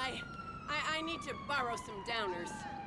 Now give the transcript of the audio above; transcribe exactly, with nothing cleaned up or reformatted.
I, I... I need to borrow some downers.